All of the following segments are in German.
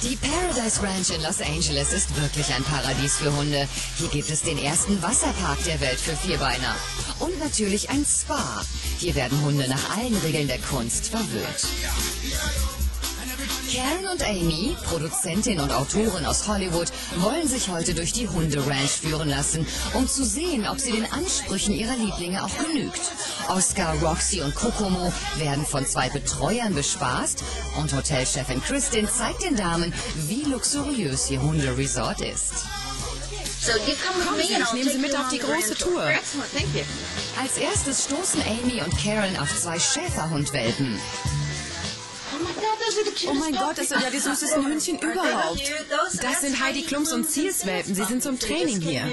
Die Paradise Ranch in Los Angeles ist wirklich ein Paradies für Hunde. Hier gibt es den ersten Wasserpark der Welt für Vierbeiner. Und natürlich ein Spa. Hier werden Hunde nach allen Regeln der Kunst verwöhnt. Karen und Amy, Produzentin und Autorin aus Hollywood, wollen sich heute durch die Hunderanch führen lassen, um zu sehen, ob sie den Ansprüchen ihrer Lieblinge auch genügt. Oscar, Roxy und Kokomo werden von 2 Betreuern bespaßt und Hotelchefin Kristin zeigt den Damen, wie luxuriös ihr Hunderesort ist. Kommen Sie, ich nehme Sie mit auf die große Tour. Als erstes stoßen Amy und Karen auf 2 Schäferhundwelpen. Oh mein Gott, das sind ja die süßesten Hündchen überhaupt. Das sind Heidi Klums und Seals Welpen. Sie sind zum Training hier.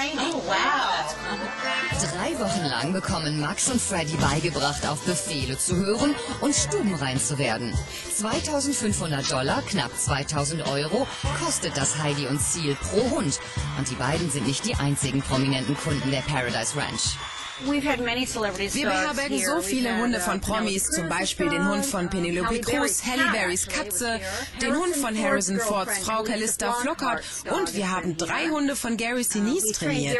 3 Wochen lang bekommen Max und Freddy beigebracht, auf Befehle zu hören und stubenrein zu werden. $2.500, knapp 2.000 Euro, kostet das Heidi und Seal pro Hund. Und die beiden sind nicht die einzigen prominenten Kunden der Paradise Ranch. Wir beherbergen so viele Hunde von Promis, zum Beispiel den Hund von Penelope Cruz, Halle Berrys Katze, den Hund von Harrison Fords Frau Calista Flockhart und wir haben 3 Hunde von Gary Sinise trainiert.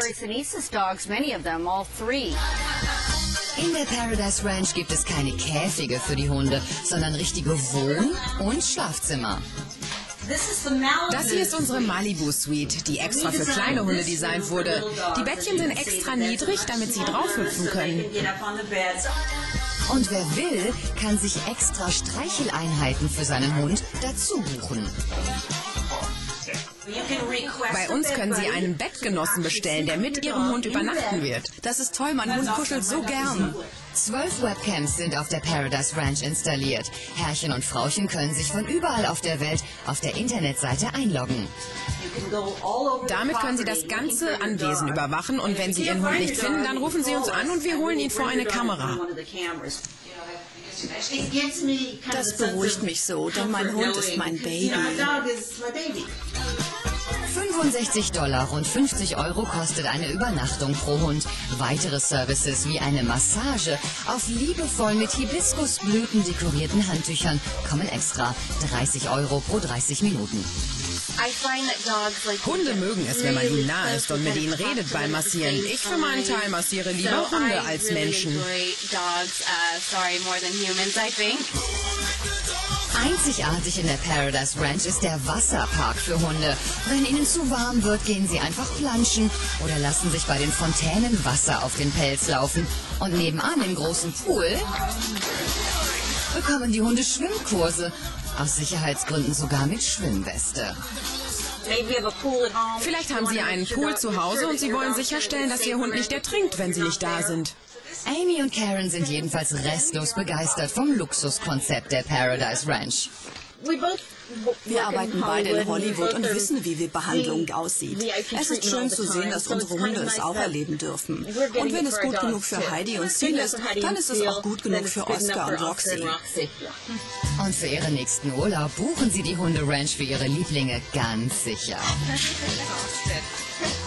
In der Paradise Ranch gibt es keine Käfige für die Hunde, sondern richtige Wohn- und Schlafzimmer. Das hier ist unsere Malibu Suite, die extra für kleine Hunde designt wurde. Die Bettchen sind extra niedrig, damit sie draufhüpfen können. Und wer will, kann sich extra Streicheleinheiten für seinen Hund dazu buchen. Bei uns können Sie einen Bettgenossen bestellen, der mit Ihrem Hund übernachten wird. Das ist toll, mein Hund kuschelt so gern. 12 Webcams sind auf der Paradise Ranch installiert. Herrchen und Frauchen können sich von überall auf der Welt auf der Internetseite einloggen. Damit können Sie das ganze Anwesen überwachen und wenn Sie Ihren Hund nicht finden, dann rufen Sie uns an und wir holen ihn vor eine Kamera. Das beruhigt mich so, denn mein Hund ist mein Baby. $65, rund 50 Euro kostet eine Übernachtung pro Hund. Weitere Services wie eine Massage auf liebevoll mit Hibiskusblüten dekorierten Handtüchern kommen extra. 30 Euro pro 30 Minuten. Hunde mögen es, wenn man ihnen nahe ist und mit ihnen redet beim Massieren. Ich für meinen Teil massiere lieber Hunde als Menschen. Einzigartig in der Paradise Ranch ist der Wasserpark für Hunde. Wenn ihnen zu warm wird, gehen sie einfach planschen oder lassen sich bei den Fontänen Wasser auf den Pelz laufen. Und nebenan im großen Pool bekommen die Hunde Schwimmkurse. Aus Sicherheitsgründen sogar mit Schwimmweste. Vielleicht haben Sie einen Pool zu Hause und Sie wollen sicherstellen, dass Ihr Hund nicht ertrinkt, wenn Sie nicht da sind. Amy und Karen sind jedenfalls restlos begeistert vom Luxuskonzept der Paradise Ranch. Wir arbeiten beide in Hollywood und wissen, wie Behandlung aussieht. Es ist schön zu sehen, dass unsere Hunde es auch erleben dürfen. Und wenn es gut genug für Heidi und Seal ist, dann ist es auch gut genug für Oscar und Roxy. Und für ihren nächsten Urlaub buchen sie die Hunderanch für ihre Lieblinge ganz sicher.